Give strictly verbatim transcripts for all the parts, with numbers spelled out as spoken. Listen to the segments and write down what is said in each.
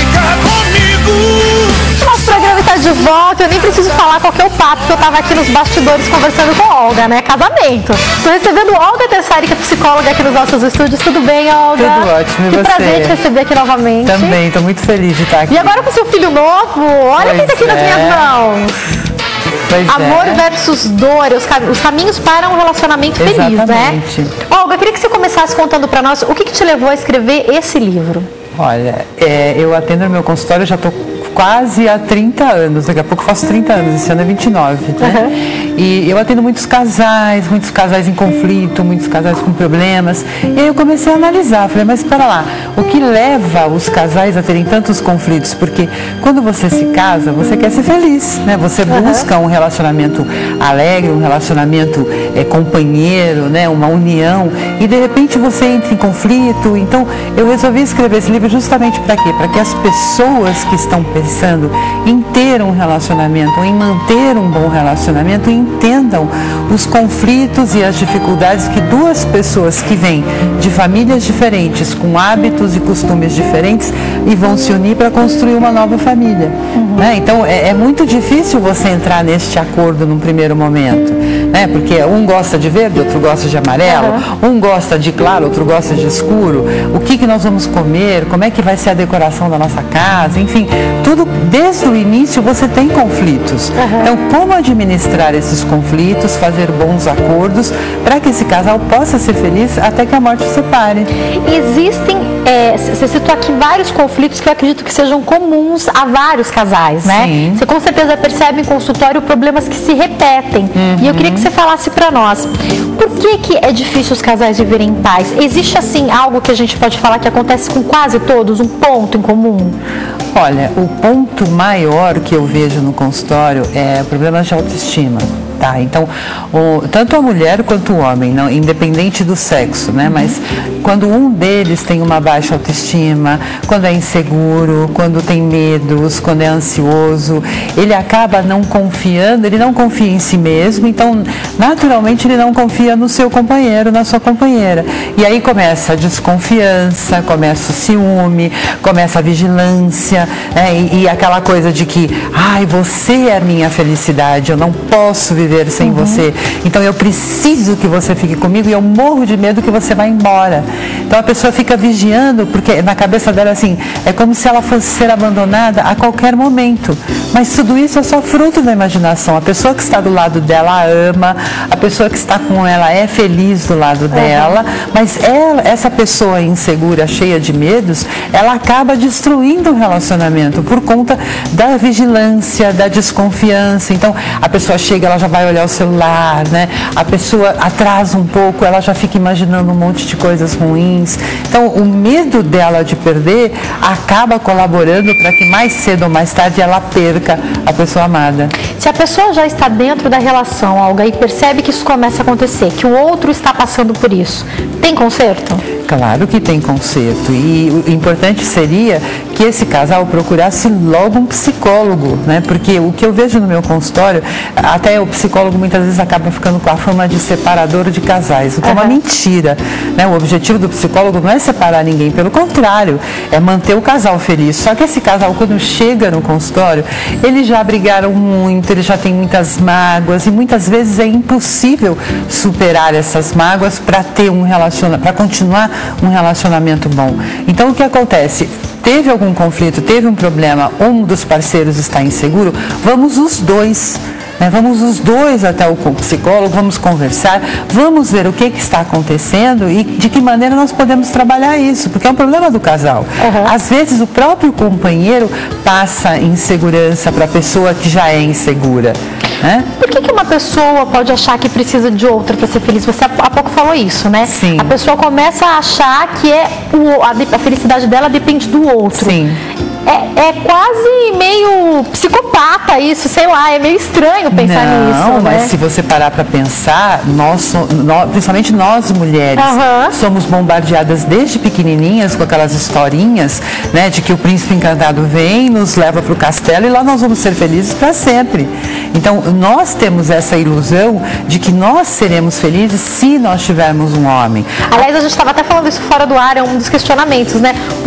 Nosso programa está de volta, eu nem preciso falar qual que é o papo, que eu estava aqui nos bastidores conversando com a Olga, né? Casamento. Estou recebendo Olga Tessari, que é psicóloga aqui nos nossos estúdios. Tudo bem, Olga? Tudo ótimo, e que você? Que prazer te receber aqui novamente. Também, estou muito feliz de estar aqui. E agora com seu filho novo, olha quem está aqui é. nas minhas mãos. Pois Amor é. versus dor, os, cam os caminhos para um relacionamento Exatamente. feliz, né? Olga, eu queria que você começasse contando para nós o que, que te levou a escrever esse livro. Olha, é, eu atendo no meu consultório, já estou quase há trinta anos, daqui a pouco faço trinta anos, esse ano é vinte e nove, né? Uhum. E eu atendo muitos casais, muitos casais em conflito, muitos casais com problemas. E aí eu comecei a analisar, falei, mas espera lá, o que leva os casais a terem tantos conflitos? Porque quando você se casa, você quer ser feliz, né? Você busca um relacionamento alegre, um relacionamento é, companheiro, né? Uma união, e de repente você entra em conflito. Então eu resolvi escrever esse livro justamente para quê? Para que as pessoas que estão pensando em ter um relacionamento, em manter um bom relacionamento, entendam os conflitos e as dificuldades que duas pessoas que vêm de famílias diferentes, com hábitos e costumes diferentes, e vão se unir para construir uma nova família. Uhum. Né? Então é, é muito difícil você entrar neste acordo num primeiro momento, né? Porque um gosta de verde, outro gosta de amarelo, uhum. um gosta de claro, outro gosta de escuro. O que, que nós vamos comer, como é que vai ser a decoração da nossa casa, enfim, tudo desde o início você tem conflitos. Uhum. Então, como administrar esses conflitos, fazer bons acordos para que esse casal possa ser feliz até que a morte os separe. Existem, é, você citou aqui vários conflitos que eu acredito que sejam comuns a vários casais, né? Sim. Você com certeza percebe em consultório problemas que se repetem. Uhum. E eu queria que você falasse para nós, por que que é difícil os casais viverem em paz? Existe, assim, algo que a gente pode falar que acontece com quase todos, um ponto em comum? Olha, o ponto maior que eu vejo no consultório é problemas de autoestima. Tá, então, o, tanto a mulher quanto o homem, não, independente do sexo, né? Mas quando um deles tem uma baixa autoestima, quando é inseguro, quando tem medos, quando é ansioso, ele acaba não confiando, ele não confia em si mesmo, então, naturalmente, ele não confia no seu companheiro, na sua companheira. E aí começa a desconfiança, começa o ciúme, começa a vigilância, né? e, e aquela coisa de que, ai, você é a minha felicidade, eu não posso viver sem uhum. você, então eu preciso que você fique comigo e eu morro de medo que você vá embora. Então a pessoa fica vigiando, porque na cabeça dela assim, é como se ela fosse ser abandonada a qualquer momento, mas tudo isso é só fruto da imaginação. A pessoa que está do lado dela ama, a pessoa que está com ela é feliz do lado dela, uhum. mas ela, essa pessoa insegura, cheia de medos, ela acaba destruindo o relacionamento por conta da vigilância, da desconfiança. Então a pessoa chega, ela já vai olhar o celular, né? A pessoa atrasa um pouco, ela já fica imaginando um monte de coisas ruins. Então, o medo dela de perder acaba colaborando para que mais cedo ou mais tarde ela perca a pessoa amada. Se a pessoa já está dentro da relação, Olga, e percebe que isso começa a acontecer, que o outro está passando por isso, tem conserto? Claro que tem conserto, e o importante seria que esse casal procurasse logo um psicólogo, né? Porque o que eu vejo no meu consultório, até o psicólogo muitas vezes acaba ficando com a fama de separador de casais, o que uhum. é uma mentira, né? O objetivo do psicólogo não é separar ninguém, pelo contrário, é manter o casal feliz. Só que esse casal, quando chega no consultório, eles já brigaram muito, eles já têm muitas mágoas e muitas vezes é impossível superar essas mágoas para ter um relacionamento, para continuar um relacionamento bom. Então o que acontece? Teve algum conflito, teve um problema, um dos parceiros está inseguro, vamos os dois. Né? Vamos os dois até o psicólogo, vamos conversar, vamos ver o que, que está acontecendo e de que maneira nós podemos trabalhar isso, porque é um problema do casal. Uhum. Às vezes o próprio companheiro passa insegurança para a pessoa que já é insegura. Né? Por que, que uma pessoa pode achar que precisa de outra para ser feliz? Você há pouco falou isso, né? Sim. A pessoa começa a achar que é o, a, a felicidade dela depende do outro. Sim. É, é quase meio psicopata isso, sei lá, é meio estranho pensar Não, nisso. Não, mas né? se você parar para pensar, nós, nós, principalmente nós mulheres, uhum. somos bombardeadas desde pequenininhas com aquelas historinhas, né, de que o príncipe encantado vem, nos leva para o castelo e lá nós vamos ser felizes para sempre. Então, nós temos essa ilusão de que nós seremos felizes se nós tivermos um homem. Aliás, a gente estava até falando isso fora do ar, é um dos questionamentos, né? Por que que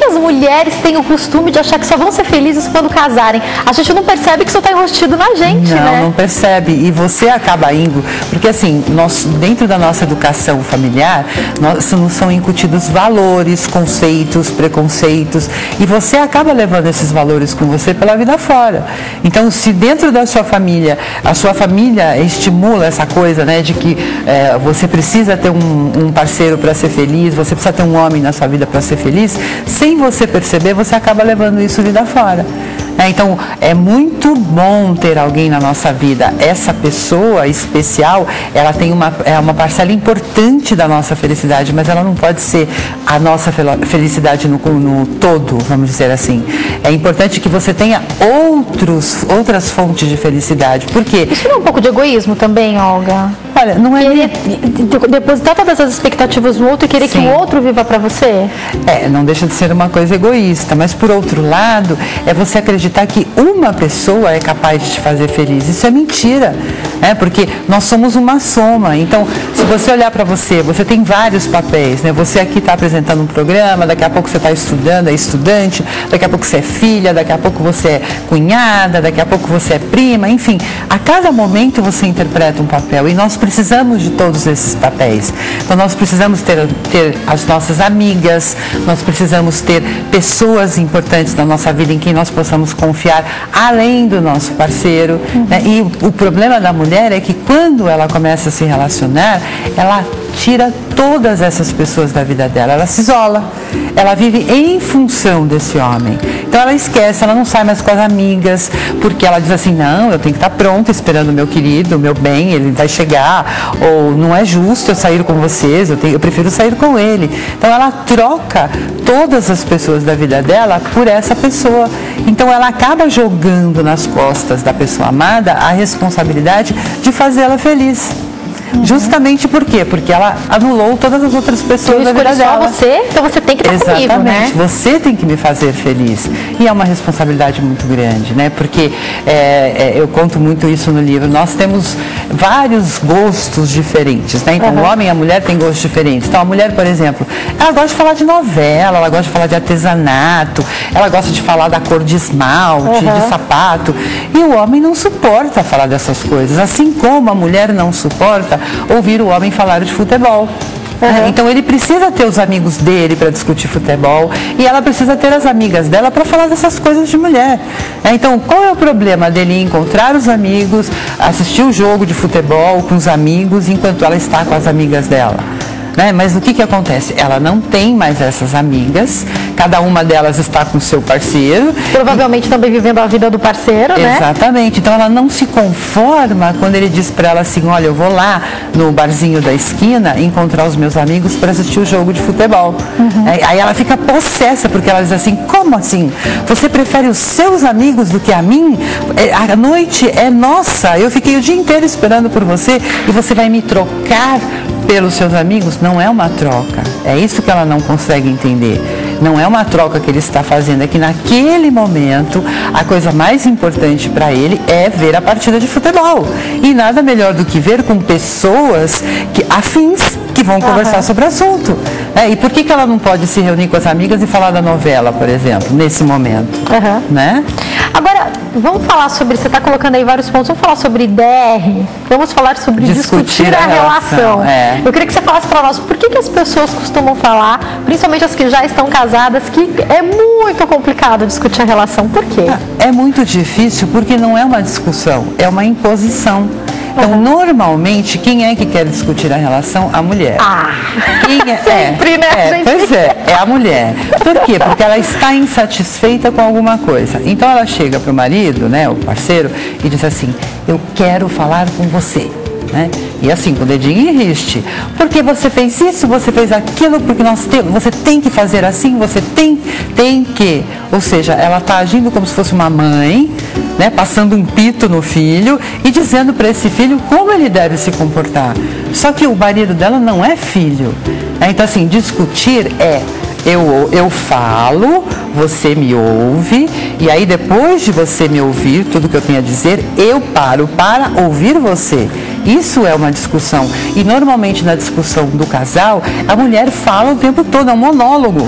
muitas mulheres têm o costume de achar que só vão ser felizes quando casarem. A gente não percebe que isso está enrostido na gente, não, né? Não, não percebe. E você acaba indo, porque assim, nós, dentro da nossa educação familiar, nós, são incutidos valores, conceitos, preconceitos, e você acaba levando esses valores com você pela vida fora. Então, se dentro da sua família, a sua família estimula essa coisa, né, de que é, você precisa ter um, um parceiro para ser feliz, você precisa ter um homem na sua vida para ser feliz, sem você perceber, você acaba levando isso vida fora. É, então, é muito bom ter alguém na nossa vida. Essa pessoa especial, ela tem uma, é uma parcela importante da nossa felicidade, mas ela não pode ser a nossa felicidade no, no todo, vamos dizer assim. É importante que você tenha outros, outras fontes de felicidade. Por quê? Isso não é um pouco de egoísmo também, Olga? Olha, não é... Querer depositar todas as expectativas no outro e querer Sim. que o outro viva para você? É, não deixa de ser uma coisa egoísta, mas por outro lado, é você acreditar que uma pessoa é capaz de te fazer feliz. Isso é mentira, né? Porque nós somos uma soma. Então, se você olhar para você, você tem vários papéis, né? Você aqui está apresentando um programa, daqui a pouco você está estudando, é estudante, daqui a pouco você é filha, daqui a pouco você é cunhada, daqui a pouco você é prima, enfim, a cada momento você interpreta um papel e nós precisamos de todos esses papéis. Então, nós precisamos ter, ter as nossas amigas, nós precisamos ter pessoas importantes na nossa vida em quem nós possamos confiar além do nosso parceiro, né? E o problema da mulher é que quando ela começa a se relacionar, ela tira todas essas pessoas da vida dela, ela se isola, ela vive em função desse homem. Então ela esquece, ela não sai mais com as amigas, porque ela diz assim, não, eu tenho que estar pronta esperando o meu querido, o meu bem, ele vai chegar, ou não é justo eu sair com vocês, eu, tenho, eu prefiro sair com ele. Então ela troca todas as pessoas da vida dela por essa pessoa. Então ela acaba jogando nas costas da pessoa amada a responsabilidade de fazê-la feliz. Uhum. Justamente por quê? Porque ela anulou todas as outras pessoas da vida dela. Só você, então você tem que estar Exatamente. comigo, né? Você tem que me fazer feliz. E é uma responsabilidade muito grande, né? Porque é, é, eu conto muito isso no livro. Nós temos vários gostos diferentes, né? Então, uhum. o homem e a mulher têm gostos diferentes. Então, a mulher, por exemplo, ela gosta de falar de novela, ela gosta de falar de artesanato, ela gosta de falar da cor de esmalte, uhum. de sapato. E o homem não suporta falar dessas coisas. Assim como a mulher não suporta ouvir o homem falar de futebol. Uhum. Então ele precisa ter os amigos dele para discutir futebol e ela precisa ter as amigas dela para falar dessas coisas de mulher. Então qual é o problema dele encontrar os amigos, assistir o jogo de futebol com os amigos enquanto ela está com as amigas dela? Né? Mas o que que acontece? Ela não tem mais essas amigas, cada uma delas está com o seu parceiro. Provavelmente e... também vivendo a vida do parceiro, né? Exatamente. Então ela não se conforma quando ele diz para ela assim, olha, eu vou lá no barzinho da esquina encontrar os meus amigos para assistir o jogo de futebol. Uhum. Aí ela fica possessa, porque ela diz assim, como assim? Você prefere os seus amigos do que a mim? A noite é nossa, eu fiquei o dia inteiro esperando por você e você vai me trocar pelos seus amigos? Não é uma troca. É isso que ela não consegue entender. Não é uma troca que ele está fazendo, é que naquele momento a coisa mais importante para ele é ver a partida de futebol. E nada melhor do que ver com pessoas que, afins que vão conversar uhum. sobre o assunto. É, e por que que ela não pode se reunir com as amigas e falar da novela, por exemplo, nesse momento? Uhum. Né? Agora, vamos falar sobre, você está colocando aí vários pontos, vamos falar sobre D R, vamos falar sobre discutir, discutir a, a relação. relação. É. Eu queria que você falasse para nós, por que que as pessoas costumam falar, principalmente as que já estão casadas, que é muito complicado discutir a relação? Por quê? É muito difícil porque não é uma discussão, é uma imposição. Então, uhum. normalmente, quem é que quer discutir a relação? A mulher. Ah, quem é, sempre, é, né, é, gente? Pois é, é a mulher. Por quê? Porque ela está insatisfeita com alguma coisa. Então, ela chega para o marido, né, o parceiro, e diz assim, eu quero falar com você. Né? E assim, com o dedinho em riste. Porque você fez isso, você fez aquilo, porque nós temos, você tem que fazer assim, você tem, tem que. Ou seja, ela está agindo como se fosse uma mãe, né, passando um pito no filho e dizendo para esse filho como ele deve se comportar. Só que o marido dela não é filho. Né? Então, assim, discutir é... Eu, eu falo, você me ouve, e aí depois de você me ouvir, tudo que eu tenho a dizer, eu paro para ouvir você. Isso é uma discussão. E normalmente na discussão do casal, a mulher fala o tempo todo, é um monólogo.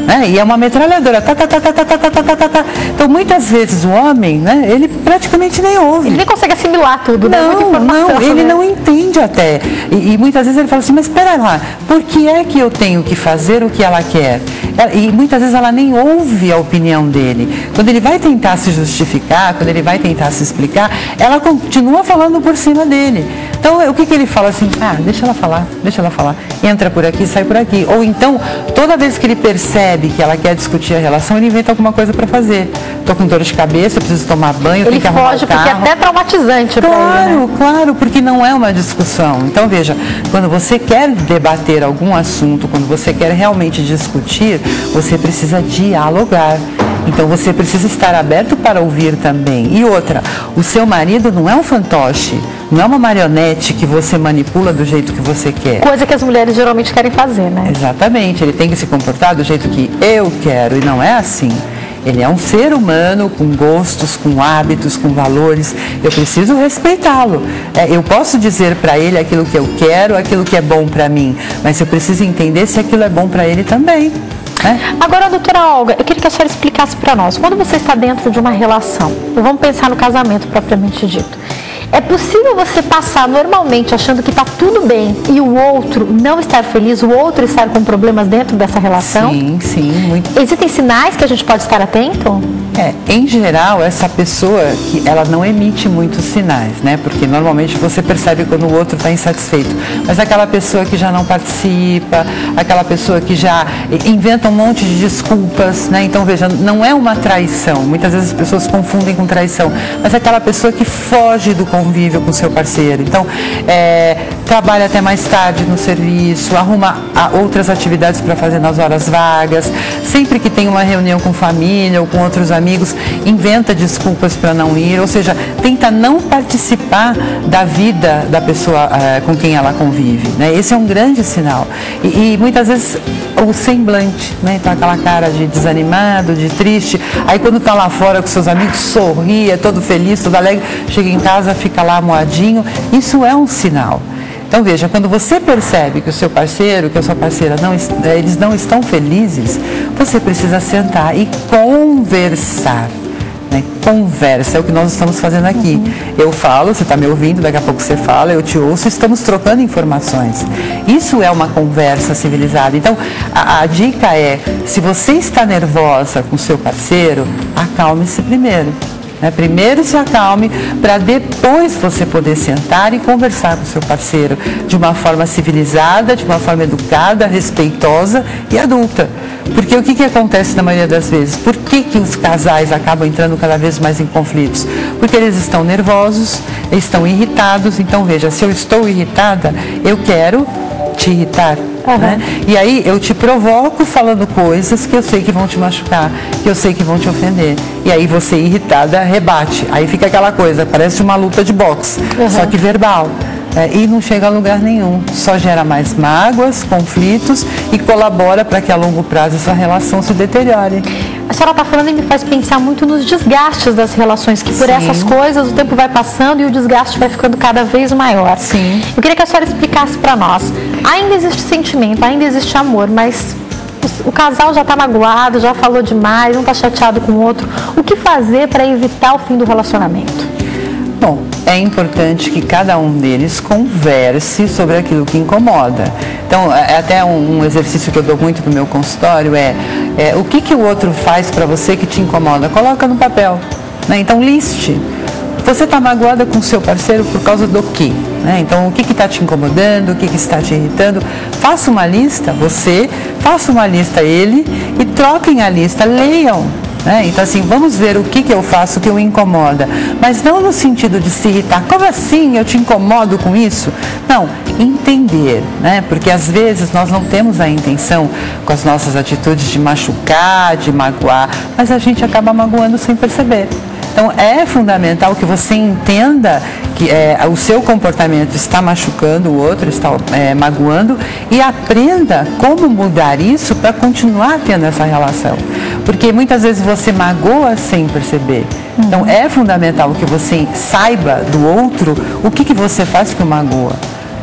né? E é uma metralhadora. Tá, tá, tá, tá, tá, tá, tá, tá, tá, tá. Então, muitas vezes o homem, né, ele praticamente nem ouve. Ele nem consegue assimilar tudo, né? Não, Muita informação, não, ele né? não entende até. E, e muitas vezes ele fala assim, mas espera lá, por que é que eu tenho que fazer o que ela quer? E muitas vezes ela nem ouve a opinião dele. Quando ele vai tentar se justificar, quando ele vai tentar se explicar, ela continua falando por cima dele. Então, o que, que ele fala assim? Ah, deixa ela falar, deixa ela falar. Entra por aqui, sai por aqui. Ou então, toda vez que ele percebe que ela quer discutir a relação, ele inventa alguma coisa para fazer. Estou com dor de cabeça, preciso tomar banho, ele tenho que arrumar foge o carro. porque é até traumatizante para ele, né? Claro, claro, porque não é uma discussão. Então, veja, quando você quer debater algum assunto, quando você quer realmente discutir, você precisa dialogar. Então, você precisa estar aberto para ouvir também. E outra, o seu marido não é um fantoche, não é uma marionete que você manipula do jeito que você quer. Coisa que as mulheres geralmente querem fazer, né? Exatamente, ele tem que se comportar do jeito que eu quero, e não é assim. Ele é um ser humano com gostos, com hábitos, com valores. Eu preciso respeitá-lo. É, eu posso dizer para ele aquilo que eu quero, aquilo que é bom para mim, mas eu preciso entender se aquilo é bom para ele também. É. Agora, doutora Olga, eu queria que a senhora explicasse para nós, quando você está dentro de uma relação, vamos pensar no casamento propriamente dito, é possível você passar normalmente achando que está tudo bem e o outro não estar feliz, o outro estar com problemas dentro dessa relação? Sim, sim. Muito. Existem sinais que a gente pode estar atento? É, em geral, essa pessoa que ela não emite muitos sinais, né? Porque normalmente você percebe quando o outro está insatisfeito. Mas aquela pessoa que já não participa, aquela pessoa que já inventa um monte de desculpas, né? Então, veja, não é uma traição. Muitas vezes as pessoas confundem com traição. Mas é aquela pessoa que foge do convívio com seu parceiro. Então, é, trabalha até mais tarde no serviço, arruma outras atividades para fazer nas horas vagas. Sempre que tem uma reunião com família ou com outros amigos, amigos, inventa desculpas para não ir, ou seja, tenta não participar da vida da pessoa uh, com quem ela convive, né? Esse é um grande sinal. E, e muitas vezes o semblante, né? Então aquela cara de desanimado, de triste, aí quando está lá fora com seus amigos, sorri, é todo feliz, todo alegre, chega em casa, fica lá moadinho, isso é um sinal. Então veja, quando você percebe que o seu parceiro, que a sua parceira, não, eles não estão felizes, você precisa sentar e conversar. Né? Conversa é o que nós estamos fazendo aqui. Uhum. Eu falo, você está me ouvindo, daqui a pouco você fala, eu te ouço, estamos trocando informações. Isso é uma conversa civilizada. Então, a, a dica é, se você está nervosa com o seu parceiro, acalme-se primeiro. Primeiro se acalme para depois você poder sentar e conversar com o seu parceiro de uma forma civilizada, de uma forma educada, respeitosa e adulta. Porque o que, que acontece na maioria das vezes? Por que, que os casais acabam entrando cada vez mais em conflitos? Porque eles estão nervosos, eles estão irritados. Então veja, se eu estou irritada, eu quero te irritar. Uhum. Né? E aí eu te provoco falando coisas que eu sei que vão te machucar, que eu sei que vão te ofender. E aí você, irritada, rebate. Aí fica aquela coisa, parece uma luta de boxe, uhum. só que verbal. É, e não chega a lugar nenhum. Só gera mais mágoas, conflitos e colabora para que a longo prazo essa relação se deteriore. A senhora está falando e me faz pensar muito nos desgastes das relações, que por Sim. essas coisas o tempo vai passando e o desgaste vai ficando cada vez maior. Sim. Eu queria que a senhora explicasse para nós. Ainda existe sentimento, ainda existe amor, mas o casal já está magoado, já falou demais, um está chateado com o outro. O que fazer para evitar o fim do relacionamento? Bom, é importante que cada um deles converse sobre aquilo que incomoda. Então, é até um, um exercício que eu dou muito no meu consultório é, é o que, que o outro faz para você que te incomoda? Coloca no papel, né? Então, liste. Você está magoada com o seu parceiro por causa do quê? Né? Então, o que está te incomodando, o que, que está te irritando? Faça uma lista, você, faça uma lista ele e troquem a lista, leiam. Né? Então, assim, vamos ver o que, que eu faço que o incomoda, mas não no sentido de se irritar. Como assim eu te incomodo com isso? Não, entender, né? Porque às vezes nós não temos a intenção com as nossas atitudes de machucar, de magoar, mas a gente acaba magoando sem perceber. Então, é fundamental que você entenda que é, o seu comportamento está machucando o outro, está é, magoando, e aprenda como mudar isso para continuar tendo essa relação. Porque muitas vezes você magoa sem perceber. Então, é fundamental que você saiba do outro o que, que você faz que o magoa.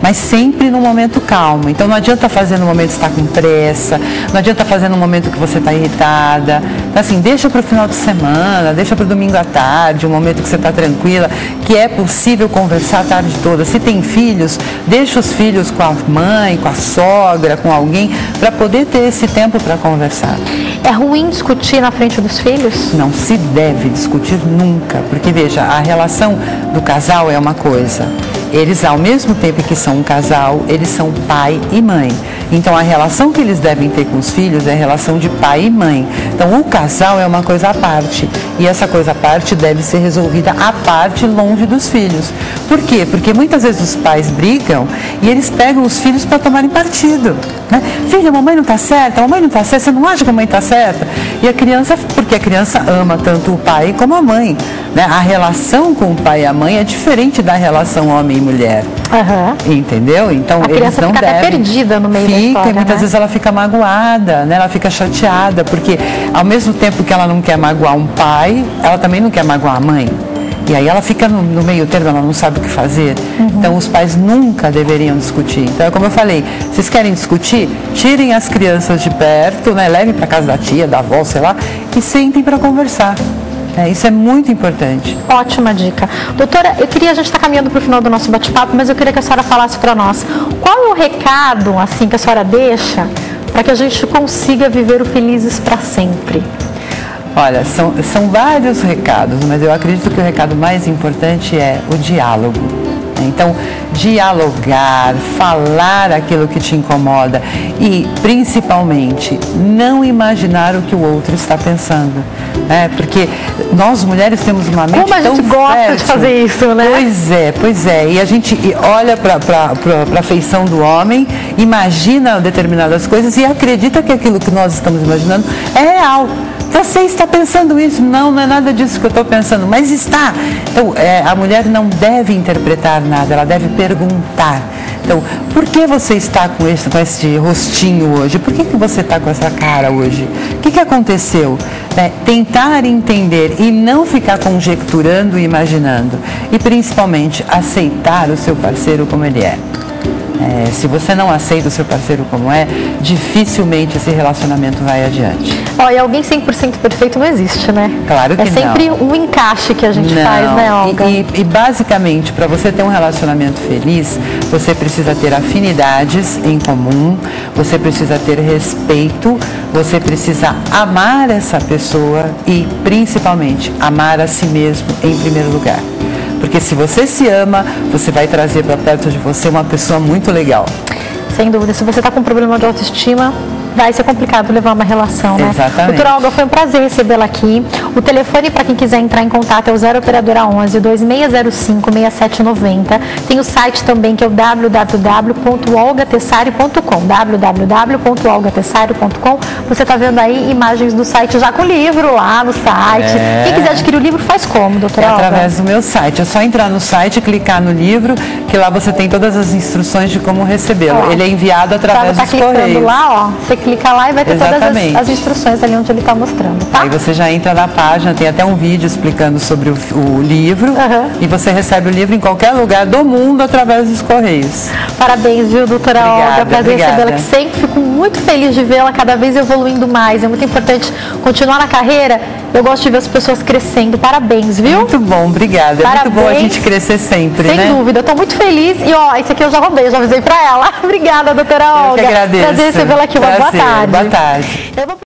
mas sempre no momento calmo. Então não adianta fazer no momento que está com pressa, não adianta fazer no momento que você está irritada. Então, assim, deixa para o final de semana, deixa para o domingo à tarde, um momento que você está tranquila, que é possível conversar a tarde toda. Se tem filhos, deixa os filhos com a mãe, com a sogra, com alguém, para poder ter esse tempo para conversar. É ruim discutir na frente dos filhos? Não se deve discutir nunca, porque veja, a relação do casal é uma coisa. Eles, ao mesmo tempo que são um casal, eles são pai e mãe. Então, a relação que eles devem ter com os filhos é a relação de pai e mãe. Então, o casal é uma coisa à parte. E essa coisa à parte deve ser resolvida à parte, longe dos filhos. Por quê? Porque muitas vezes os pais brigam e eles pegam os filhos para tomarem partido. Né? Filha, a mamãe não está certa, a mamãe não está certa, você não acha que a mãe está certa? E a criança, porque a criança ama tanto o pai como a mãe. Né? A relação com o pai e a mãe é diferente da relação homem e mulher. Uhum. Entendeu? Então, a eles criança não fica devem... até perdida no meio fica, da história, e muitas né? vezes ela fica magoada, né? Ela fica chateada, porque ao mesmo tempo que ela não quer magoar um pai, ela também não quer magoar a mãe. E aí ela fica no, no meio termo, ela não sabe o que fazer. Uhum. Então os pais nunca deveriam discutir. Então é como eu falei, vocês querem discutir? Tirem as crianças de perto, né? Levem para casa da tia, da avó, sei lá, e sentem para conversar. É, isso é muito importante. Ótima dica. Doutora, eu queria, a gente está caminhando para o final do nosso bate-papo, mas eu queria que a senhora falasse para nós, qual é o recado, assim, que a senhora deixa para que a gente consiga viver o felizes para sempre? Olha, são, são vários recados, mas eu acredito que o recado mais importante é o diálogo. Então, dialogar, falar aquilo que te incomoda e, principalmente, não imaginar o que o outro está pensando. Né? Porque nós, mulheres, temos uma mente tão Como a gente gosta fértil. de fazer isso, né? Pois é, pois é. E a gente olha para a feição do homem, imagina determinadas coisas e acredita que aquilo que nós estamos imaginando é real. Você está pensando isso? Não, não é nada disso que eu estou pensando, mas está. Então, é, a mulher não deve interpretar nada, ela deve perguntar. Então, por que você está com esse, com esse rostinho hoje? Por que, que você está com essa cara hoje? O que, que aconteceu? É, tentar entender e não ficar conjecturando e imaginando. E, principalmente, aceitar o seu parceiro como ele é. É, se você não aceita o seu parceiro como é, dificilmente esse relacionamento vai adiante. Olha, alguém cem por cento perfeito não existe, né? Claro que não. É sempre não. um encaixe que a gente não. faz, né, Olga? E, e, e basicamente, para você ter um relacionamento feliz, você precisa ter afinidades em comum, você precisa ter respeito, você precisa amar essa pessoa e, principalmente, amar a si mesmo em primeiro lugar. Porque se você se ama, você vai trazer para perto de você uma pessoa muito legal. Sem dúvida. Se você está com um problema de autoestima, vai ser complicado levar uma relação, né? Exatamente. Doutora Olga, foi um prazer recebê-la aqui. O telefone para quem quiser entrar em contato é o zero operadora onze, dois seis zero cinco, seis sete nove zero. Tem o site também que é o w w w ponto olga tessari ponto com, w w w ponto olga tessari ponto com. Você está vendo aí imagens do site já com o livro lá no site. É. Quem quiser adquirir o livro faz como, doutora É Olga? através do meu site. É só entrar no site, clicar no livro, que lá você tem todas as instruções de como recebê-lo. Ele é enviado através tá, tá dos correios. clicando lá, ó. Você clica lá e vai ter Exatamente. todas as, as instruções ali onde ele está mostrando, tá? Aí você já entra na página, tem até um vídeo explicando sobre o, o livro, Uhum. e você recebe o livro em qualquer lugar do mundo através dos correios. Parabéns, viu, doutora Obrigada, Olga? Prazer obrigada. recebê-la aqui sempre. Fico muito feliz de vê-la cada vez evoluindo mais. É muito importante continuar na carreira. Eu gosto de ver as pessoas crescendo. Parabéns, viu? Muito bom, obrigada. É Parabéns. muito bom a gente crescer sempre, Sem né? dúvida. Eu tô muito feliz. E, ó, esse aqui eu já roubei, já avisei pra ela. Obrigada, doutora Olga. Eu que agradeço. Prazer recebê-la aqui. Uma boa Prazer, tarde. Boa tarde. Eu vou...